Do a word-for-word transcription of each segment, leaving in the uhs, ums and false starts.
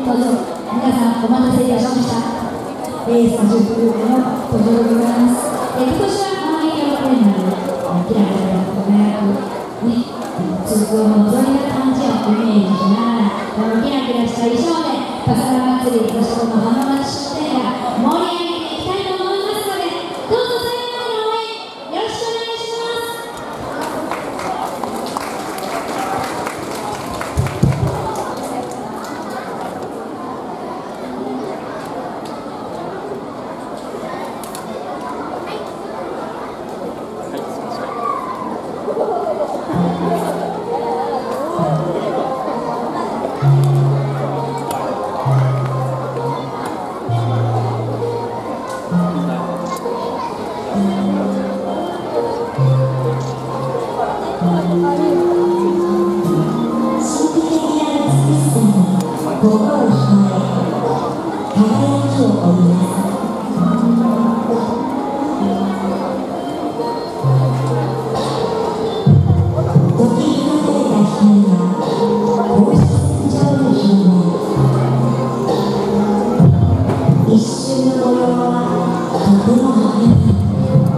登場、皆さんお待たせいたしました。レースじゅっグループの登場でございます。え今年はマイヤーテーマでキラキラと輝くね、通行の望みな感じをイメージしながら、このキラキラした衣装で笠原祭り、そしてこの浜松商店街盛り上げていきたいと思いますので、どうぞ最後までの応援よろしくお願いします。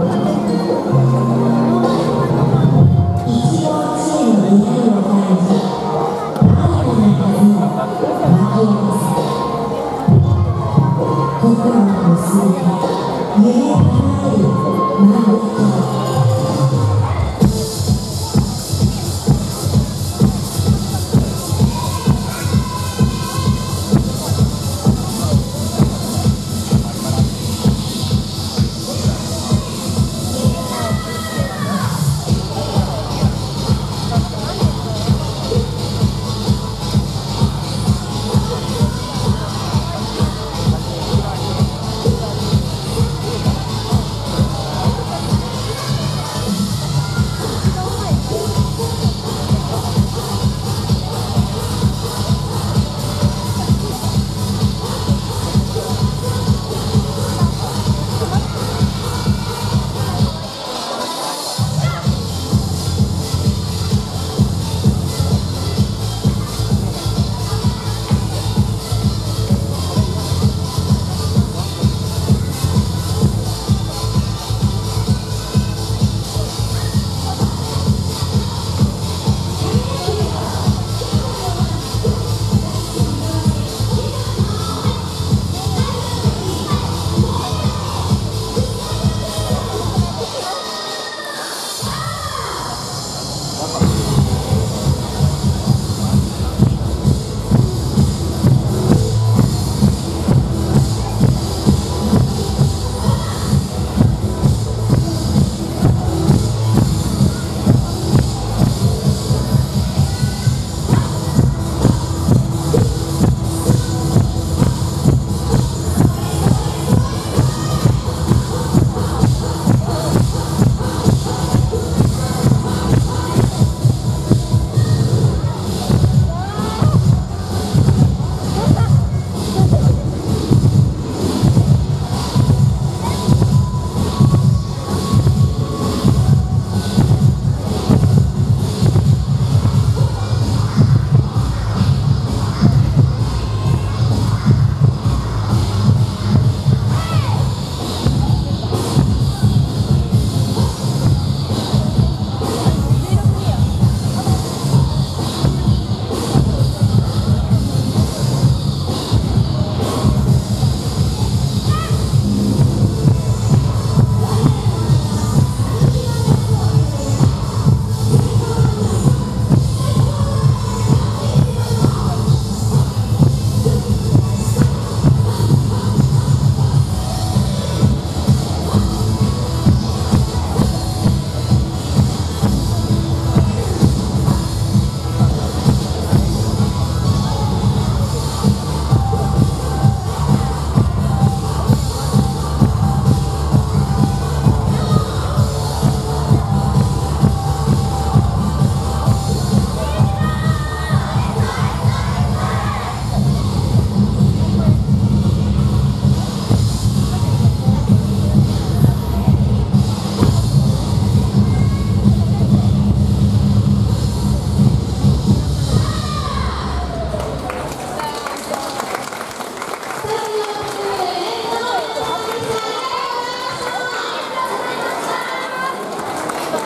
一応知恵の出会いを感じ